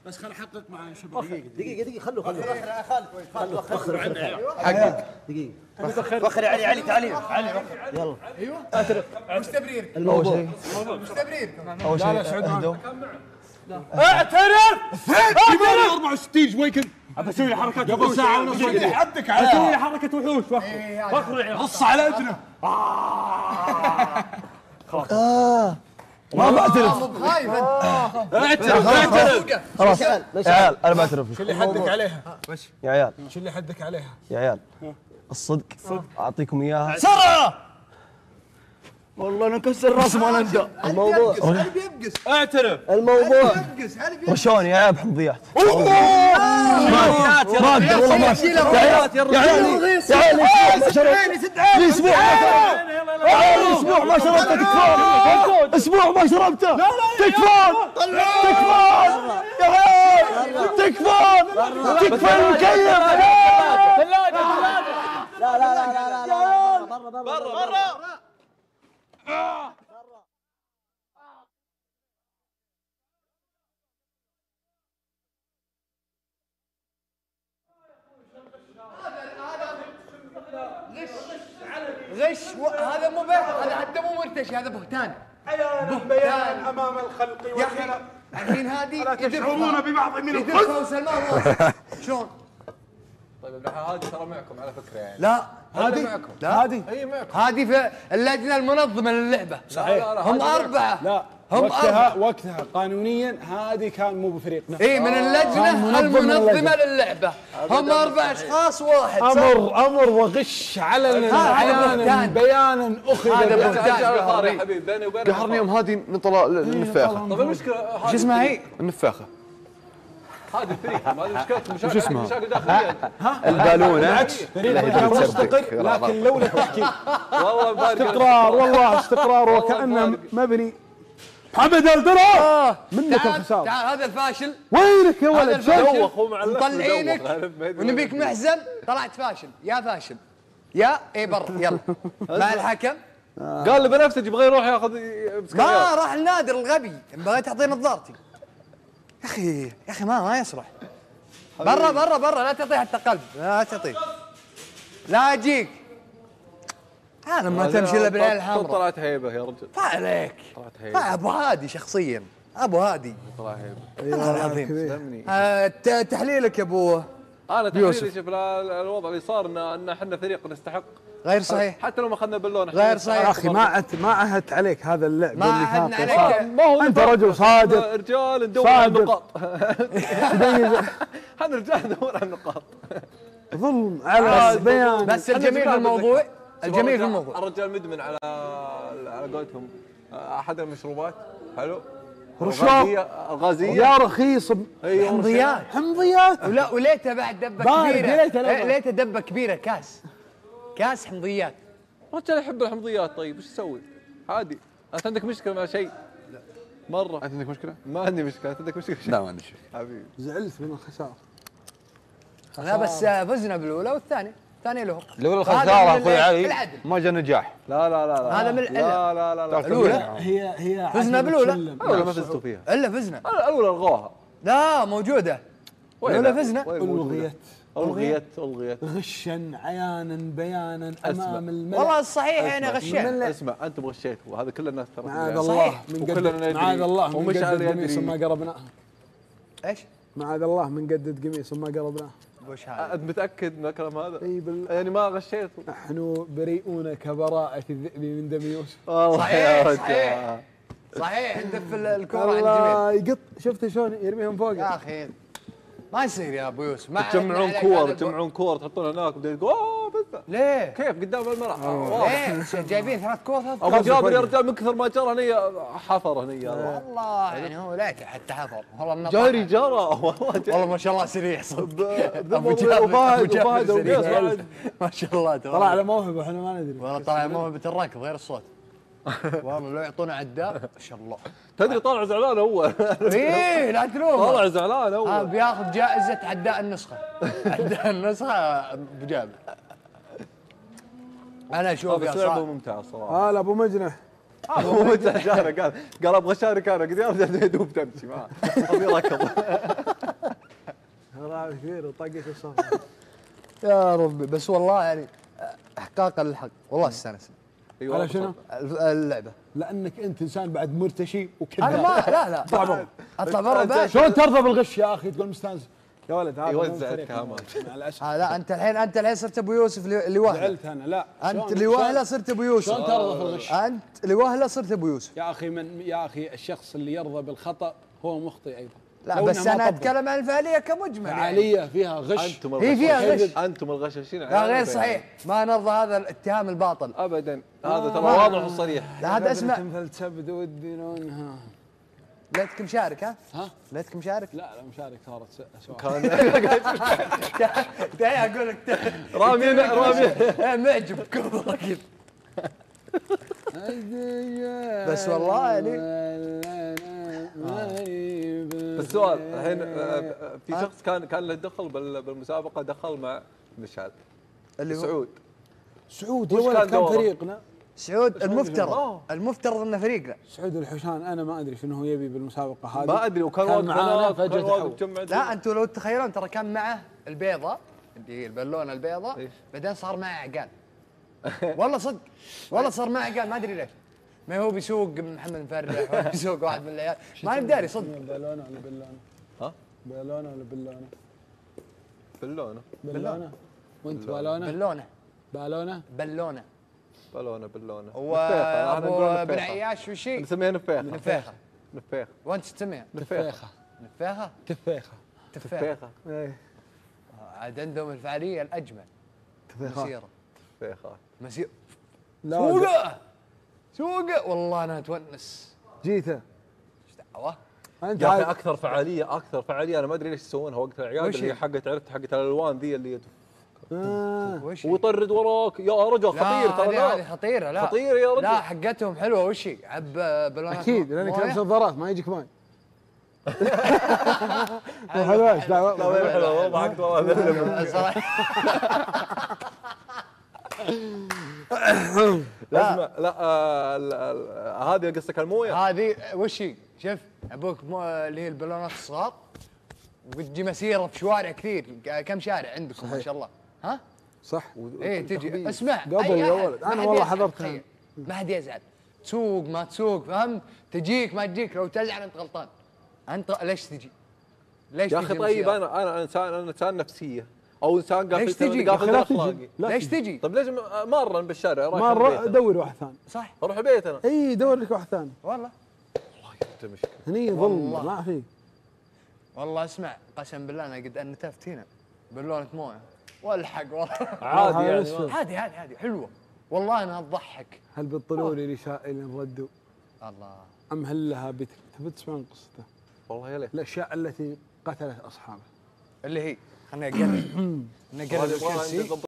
بس خل احقق مع شباب. دقيقة خلوا خالد وخر حقق دقيقة وخر علي تعالي يلا ايوه اعترف. مش تبرير الموضوع مش تبرير كمان. اول شيء اهدوا. اعترف 64 شوي كنت ابى اسوي لي حركات قبل ساعة ونص حدك اسوي عليها لي حركة وحوش فخر غص على اذنه. ما بعترف. خايف اعترف. خلاص يا عيال انا بعترف. شو اللي حدك عليها؟ يا عيال شو اللي حدك عليها؟ يا عيال الصدق اعطيكم اياها. سرعة والله نكسر راس ما نبدا الموضوع اعترف الموضوع رشوني يا عيال بحمضيات. ما اقدر والله ما اقدر يا عيال يا عيال اسبوع اسبوع ما شربته تكفون اسبوع ما شربته تكفون يا عيال تكفون المكيف. لا برا غش هذا مو هذا حتى مو مرتشي هذا بهتان. بيان امام الخلق يا اخي الحين هذه تشعرون ببعض من يدفعون سلمان راسه شلون؟ طيب هذه ترى معكم على فكره يعني. لا هذه معكم. لا اي معكم. هذه في اللجنه المنظمه للعبه. صحيح. هم اربعه. لا هم وقتها قانونيا هذه كان مو بفريقنا. اي من اللجنه المنظمه للعبه. هم اربع اشخاص واحد. امر وغش علنا عيانا بيانا اخذ. هذا بهتان يا حبيبي بيني وبينك. قهرني يوم هذه نطلع النفاخه. طيب المشكله شو اسمها هي؟ النفاخه هذه الفريق هذه مشكلة شو اسمها؟ مشاكل داخليه. البالونه فريق مستقر لكن لولا التحكيم والله استقرار والله استقرار وكانه مبني. محمد الدرا منك الخساره. تعال هذا الفاشل. وينك يا ولد؟ مطلعينك ونبيك محزن طلعت فاشل. يا فاشل يا اي برا يلا مع الحكم. قال لي بنفسجي يبغى يروح ياخذ ما راح النادر الغبي بغيت تعطيه نظارتي. يا اخي ما يصلح. برا لا تعطيه حتى قلب لا تعطيه. لا اجيك انا ما تمشي الا بالعين الحمراء. طلعت هيبه يا رجل. فعليك ابو هادي شخصيا ابو هادي طلع هيبه. والله العظيم. تحليلك يا ابوه. انا تحليلي شوف الوضع اللي صار ان احنا فريق نستحق. غير صحيح. حتى لو ما اخذنا بالونه. غير صحيح. يا اخي ما عهدت عليك هذا اللعب. ما عهدنا عليك. ما هو انت رجل صادق. رجال ندور على النقاط. احنا رجال ندور على النقاط. ظلم على بيان. بس الجميل في الموضوع الجميل في الموضوع الرجال مدمن على قولتهم احد المشروبات. حلو. رشاق الغازيه يا رخيص. حمضيات وليتها بعد دبه كبيره. ليتها ليتها دبه كبيره كاس حمضيات. الرجال يحب الحمضيات. طيب ايش تسوي؟ عادي. انت عندك مشكله مع شيء؟ مره. انت عندك مشكله؟ ما عندي مشكله. انت عندك مشكله؟ لا ما عندي شيء حبيبي. زعلت من الخساره. لا بس فزنا بالاولى والثانيه له. الاولى الخساره اخوي علي ما جاء نجاح. لا هذا من لا الاولى هي فزنا بالاولى. الاولى ما فزتوا فيها. الا فزنا. الاولى الغوها. لا موجوده. الاولى فزنا. الغيت الغيت غشا عيانا بيانا امام الملأ. والله الصحيح انا غشيت. اسمع انتم غشيتوا وهذا كل الناس ترى. معاذ الله من قدد معاذ الله من قدد قميص ما قربناه. ايش؟ معاذ الله من قدد قميص ما قربناه. وش هذا؟ انت متاكد من الكلام هذا؟ اي يعني ما غشيتوا. نحن بريئون كبراءة الذئب من دم يوسف. صحيح ندف الكرة عند الله الجميل. يقط. شفت شلون يرميهم فوق يا اخي ما يصير يا ابو يوسف. تجمعون كور تحطون هناك وبعدين اوه بس ليه؟ كيف قدام الملعب؟ ليه؟ جايبين 3 كور ابو جابر يا رجال من كثر ما جرى هني حفر هني. والله يعني هو ليته حتى حفر والله جاري جرى والله ما شاء الله سريع صدق. ابو جابر ما شاء الله طلع له موهبه احنا ما ندري. والله طلع موهبه الركض غير الصوت. والله لو يعطونا عداء ما شاء الله. تدري طالع زعلان هو. ايه لا تلومه. طالع زعلان هو. بياخذ جائزه عداء النسخه. عداء النسخه ابو جابر. انا اشوف يا صاحبي لعبه ممتعه الصراحه. هلا ابو مجنح. ابو مجنح قال ابغى اشارك انا قلت يا رجال يدوب تمشي معاه ابي ركض. لا كثير وطقت الصف. يا ربي بس والله يعني احقاقا للحق والله استانس ايوه على شنو؟ اللعبه. لانك انت انسان بعد مرتشي انا وكذاب. ما لا اطلع برا. اطلع برا بس. شلون ترضى بالغش يا اخي تقول مستانس؟ يا ولد هذا يوزع مو فريق. التهامات. مع الاسف. لا انت الحين صرت ابو يوسف اللي وهله. زعلت انا لا. انت اللي وهله صرت ابو يوسف. شلون ترضى في الغش؟ انت اللي وهله صرت ابو يوسف. يا اخي الشخص اللي يرضى بالخطا هو مخطئ ايضا. لا لو بس إنه ما انا طبق. اتكلم عن الفعاليه كمجمل يعني. فعاليه فيها غش. انتم هي فيها غش. انتم الغشاشين. لا غير صحيح ما نرضى هذا الاتهام الباطل. ابدا هذا ترى واضح وصريح. لا هذا اسمع فلتبد ودي لونها. ليتك مشارك ها؟ ليتك مشارك. لا مشارك صارت سؤال. كان تعال اقول لك رامينا معجب كورة كذا. بس والله يعني السؤال الحين في شخص كان له دخل بالمسابقه دخل مع مشعل اللي هو سعود. سعود يا وش ولد كان كان دوره؟ فريقنا. سعود المفترض انه فريقنا. سعود الحوشان انا ما ادري شنو هو يبي بالمسابقه هذه. ما ادري وكان كان واقف معانا هناك فجأة كان واقف تحول. جمع لا انتم لو تتخيلون ترى كان معه البيضه اللي هي البالونه البيضاء إيش؟ بعدين صار معه عقال. والله صدق والله صار معه عقال ما ادري ليش. ما هو بيسوق محمد مفرح ولا بيسوق واحد من العيال ما بداري صدق. بالونه ولا بلونه؟ ها؟ بالونه ولا بلونه؟ بالونه بالونه. وانت بالونه؟ بالونه بالونه؟ بالونه. بالونه وابو بن عياش وشي نسميها نفيخه. نفيخه. نفيخه وانت تسميها تفيخه. نفيخه. تفيخه. تفيخه. ايه عاد عندهم الفعاليه الاجمل. مسيره نفيخه. مسيره لا سوقه والله انا اتونس. جيته. ايش دعوه؟ انت يا اخي عاد اكثر فعاليه انا ما ادري ليش يسوونها وقت الاعياد وش اللي هي هي؟ حقت الالوان ذي اللي وش هي؟ ويطرد وراك يا رجل خطير لا ترى. هذه خطيره لا خطير يا رجل. لا حقتهم حلوه وش هي؟ عب بالونات اكيد لانك موية. لابس نظارات ما يجيك ماي. ما حلوش لا لا ما هي حلوه والله حق والله. لا لا هذه قصدك المويه. هذه وش هي؟ شوف ابوك اللي هي البالونات الصغار وتجي مسيره في شوارع كثير. كم شارع عندكم ما شاء الله ها؟ صح. ايه تجي اسمع قبل أي يا أحد، ولد، ما أنا حد والله يزعل، حضرتها. تخيل. ما حد يزعل تسوق ما تسوق فهمت؟ تجيك ما تجيك لو تزعل انت غلطان. انت ليش تجي؟ ليش يا تجي اخي طيب مسيرة؟ انا انسان نفسيه او انسان ليش تجي؟ قافل اخلاقي. ليش تجي؟ طيب ليش مره بالشارع رايح مره البيت أنا. دور واحد ثاني. صح اروح بيت انا. اي دور لك واحد ثاني. والله انت مشكله. هني ظلم ما في. والله اسمع قسم بالله انا قد انتفت هنا بالونه مويه والحق والله. عادي هذا يعني يسوى. عادي حلوه والله انها تضحك. هل بيطلوا لي رسائل ردوا الله ام هل لها بتر؟ تبي تسمعون قصته؟ والله يا ليت. الاشياء التي قتلت اصحابه. اللي هي خليني اقرب الكرسي